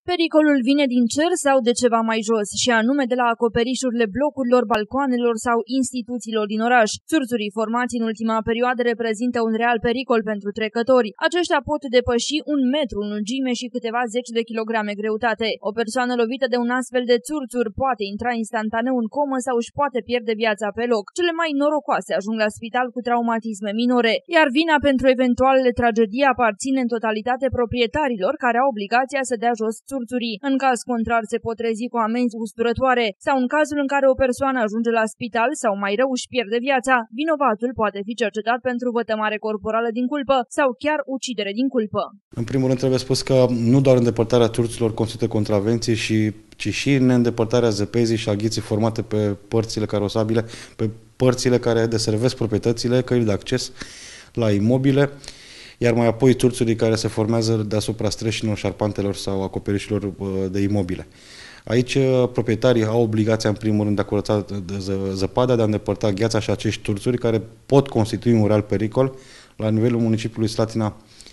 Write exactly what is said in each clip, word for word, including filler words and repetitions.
Pericolul vine din cer sau de ceva mai jos, și anume de la acoperișurile blocurilor, balcoanelor sau instituțiilor din oraș. Țurțurii formați în ultima perioadă reprezintă un real pericol pentru trecători. Aceștia pot depăși un metru în lungime și câteva zeci de kilograme greutate. O persoană lovită de un astfel de țurțur poate intra instantaneu în comă sau își poate pierde viața pe loc. Cele mai norocoase ajung la spital cu traumatisme minore, iar vina pentru eventualele tragedii aparține în totalitate proprietarilor, care au obligația să dea jos țurțurii. În caz contrar se pot trezi cu amenzi usturătoare, sau în cazul în care o persoană ajunge la spital sau mai rău își pierde viața, vinovatul poate fi cercetat pentru vătămare corporală din culpă sau chiar ucidere din culpă. În primul rând trebuie spus că nu doar îndepărtarea țurțurilor constituie contravenții, și, ci și neîndepărtarea zăpezii și a gheții formate pe părțile carosabile, pe părțile care deservesc proprietățile, căile de acces la imobile, iar mai apoi țurțurii care se formează deasupra streșinilor, șarpantelor sau acoperișilor de imobile. Aici proprietarii au obligația în primul rând de a curăța zăpada, de a îndepărta gheața și acești țurțuri care pot constitui un real pericol. La nivelul municipiului Slatina,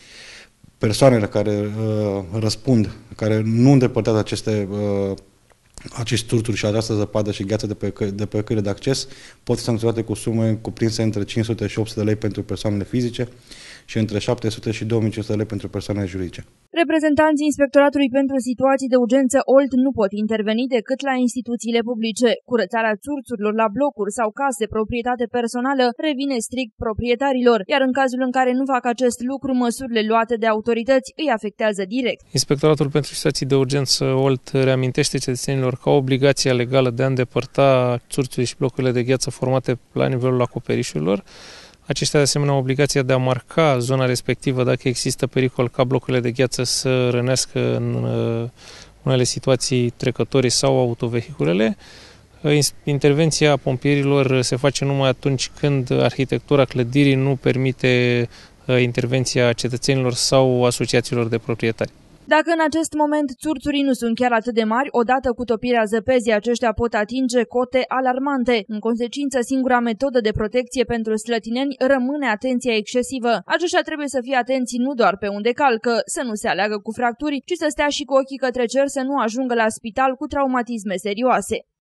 persoanele care uh, răspund, care nu îndepărtează aceste uh, acești țurțuri și această zăpadă și gheață de pe, de pe căile de acces pot fi sancționate cu sume cuprinse între cinci sute și opt sute de lei pentru persoanele fizice și între șapte sute și două mii cinci sute de lei pentru persoanele juridice. Reprezentanții Inspectoratului pentru Situații de Urgență Olt nu pot interveni decât la instituțiile publice. Curățarea țurțurilor la blocuri sau case proprietate personală revine strict proprietarilor, iar în cazul în care nu fac acest lucru, măsurile luate de autorități îi afectează direct. Inspectoratul pentru Situații de Urgență Olt reamintește cetățenilor că au obligația legală de a îndepărta țurțurile și blocurile de gheață formate la nivelul acoperișurilor. Aceștia de asemenea au obligația de a marca zona respectivă dacă există pericol ca blocurile de gheață să rănească în unele situații trecătorii sau autovehiculele. Intervenția pompierilor se face numai atunci când arhitectura clădirii nu permite intervenția cetățenilor sau asociațiilor de proprietari. Dacă în acest moment țurțurii nu sunt chiar atât de mari, odată cu topirea zăpezii aceștia pot atinge cote alarmante. În consecință, singura metodă de protecție pentru slătineni rămâne atenția excesivă. Aceștia trebuie să fie atenți nu doar pe unde calcă, să nu se aleagă cu fracturi, ci să stea și cu ochii către cer, să nu ajungă la spital cu traumatisme serioase.